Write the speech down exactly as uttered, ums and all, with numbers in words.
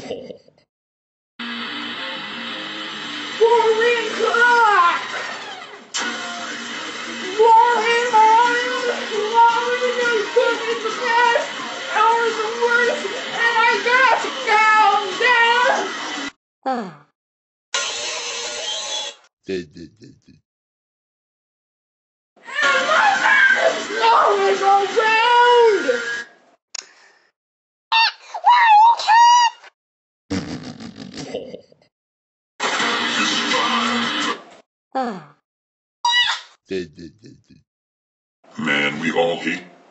Warren Clock! Warren, Warren, Warren is good in the best, or the worst, and I got to calm down! And my man is going around! Man, we all hate